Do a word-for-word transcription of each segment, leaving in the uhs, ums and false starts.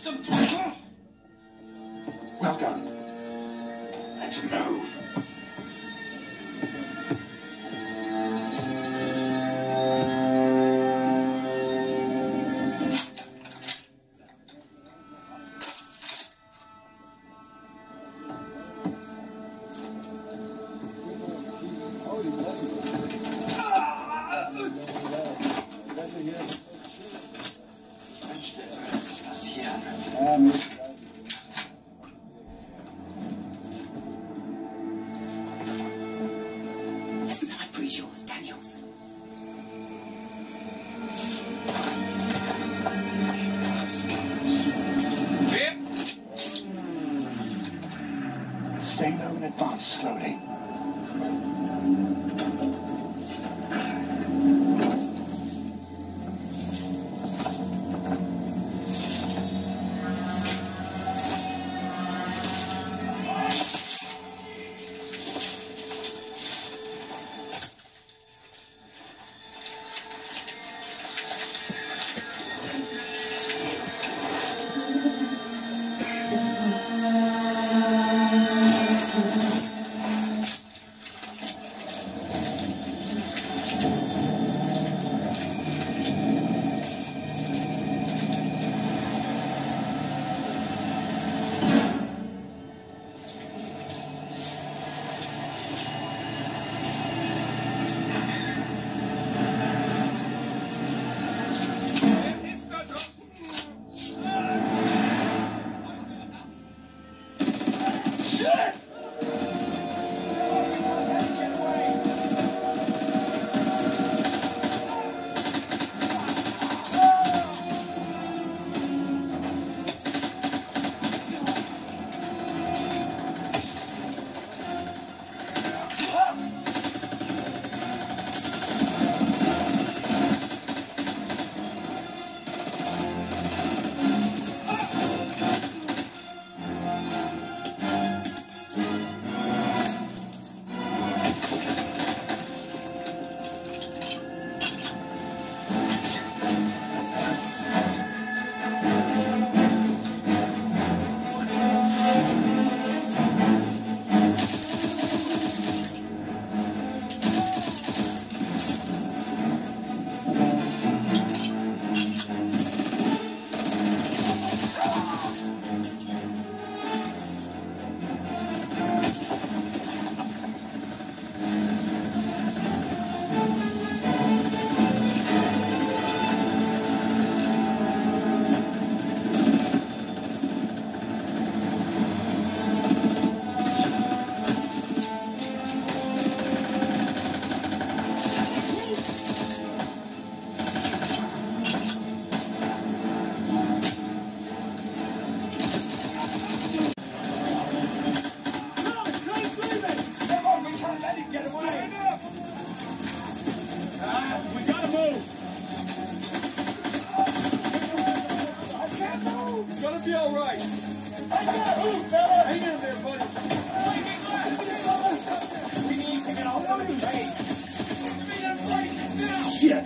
Well done. Let's move. Sniper is yours, Daniels. Stay low and advance slowly. Be all right. I got move, fella. Hang in there, buddy. We need to get off of the way. Shit.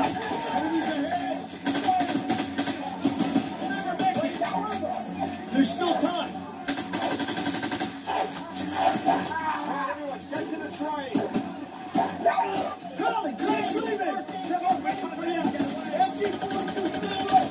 There's still time. Everyone, get to the train. Charlie, train's leaving. Come on, wait for him. M G forty-two, stay low.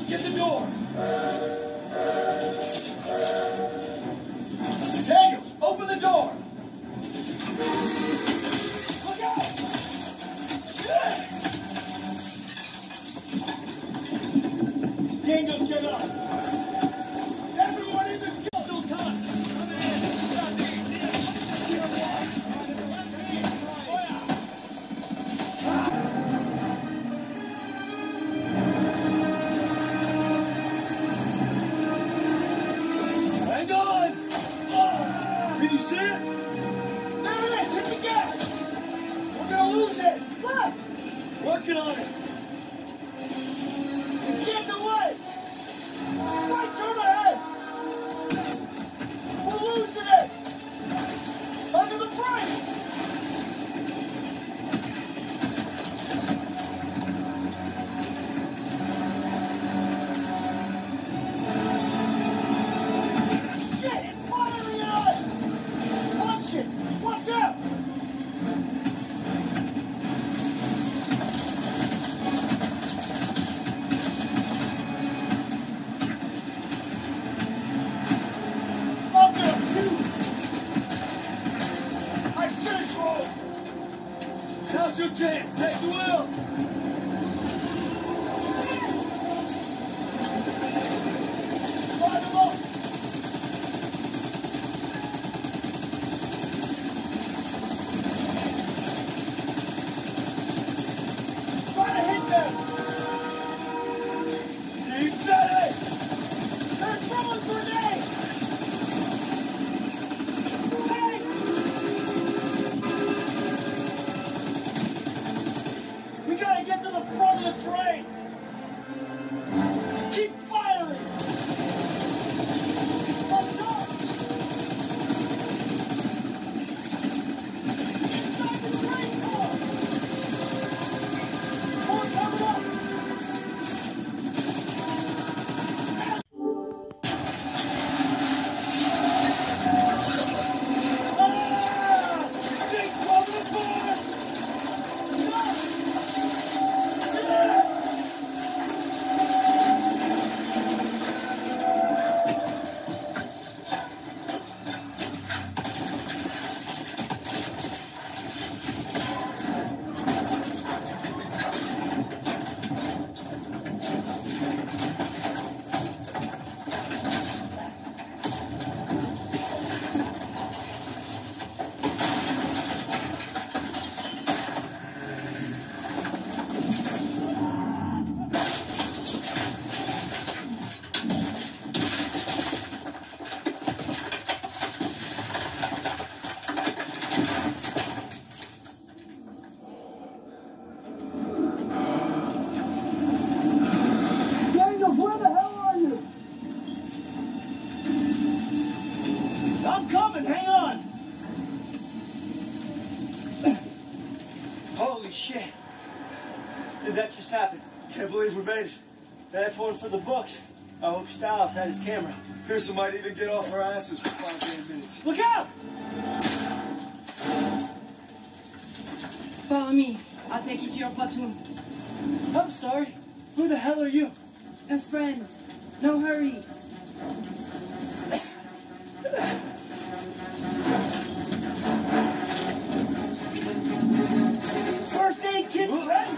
get the door. Daniels, open the door. Look out! Yes! Daniels, get up. Everyone in the jail. Still time. Come in. Got these. Here, one. Hang on! Can you see it? There it is! Hit the gas! We're gonna lose it! Look! Working on it! It's getting away! Right, turn ahead! We're losing it! Under the brakes! Shit! It's firing at us! Watch it! Watch out! Up there, shoot! I should have rolled! Now's your chance! Take the wheel! Fire them up! Try to hit them! Keep steady! They're throwing grenades! Hey! We gotta get to the front of the train! Keep firing! Let's go! Inside the train car! More coming up! Ah! Jake, over the corner! Daniels, where the hell are you? I'm coming, hang on. Holy shit. Did that just happen? Can't believe we made it. That's one for the books. I hope Styles had his camera. Pearson might even get off our asses for five damn minutes. Look out! Follow me. I'll take you to your platoon. I'm sorry. Who the hell are you? A friend. No hurry. First aid kit's ready.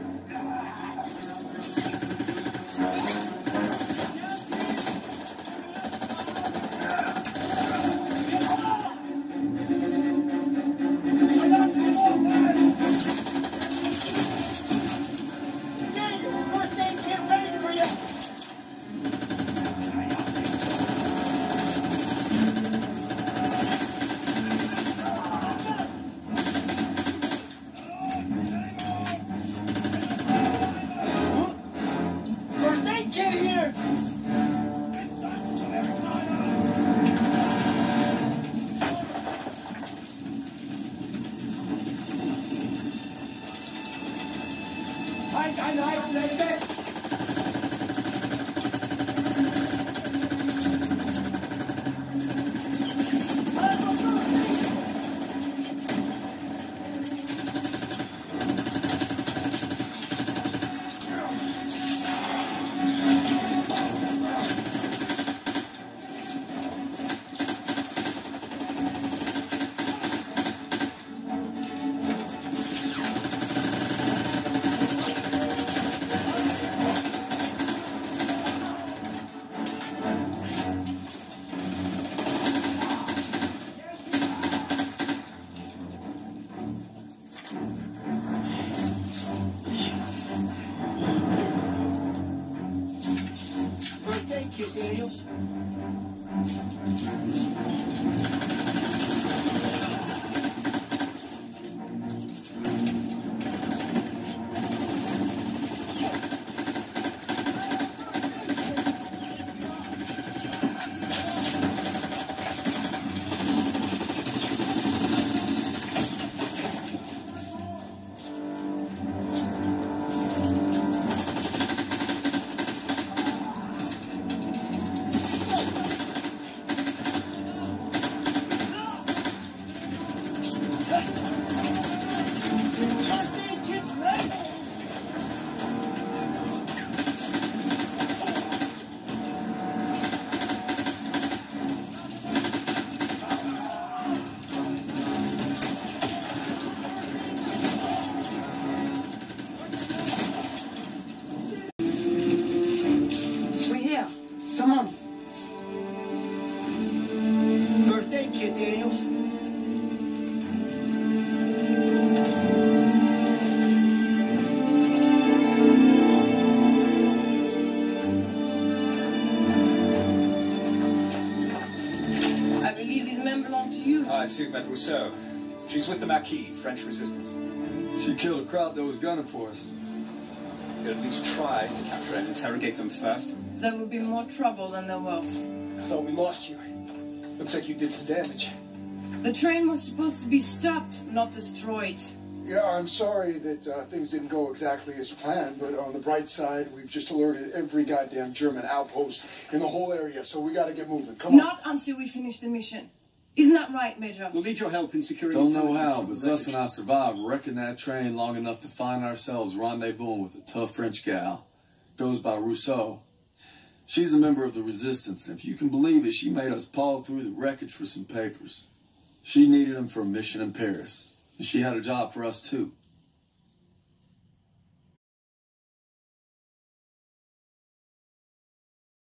Daniel, first aid kit ready for you. First aid kit here. Hi, hi, hi, baby. Kit Daniels. Come on. First aid kit, Daniels. I believe these men belong to you. I see met Rousseau. She's with the Maquis, French resistance. She killed a crowd that was gunning for us. You'll at least try to capture and interrogate them first. There will be more trouble than there was. I thought we lost you. Looks like you did some damage. The train was supposed to be stopped, not destroyed. Yeah, I'm sorry that uh, things didn't go exactly as planned, but on the bright side, we've just alerted every goddamn German outpost in the whole area, so we gotta get moving. Come on. Not until we finish the mission. Isn't that right, Major? We'll need your help in securing Don't know intelligence how, from but the Zus and wreckage. I survived wrecking that train long enough to find ourselves rendezvousing with a tough French gal. Goes by Rousseau. She's a member of the resistance, and if you can believe it, she made us paw through the wreckage for some papers. She needed them for a mission in Paris, and she had a job for us too.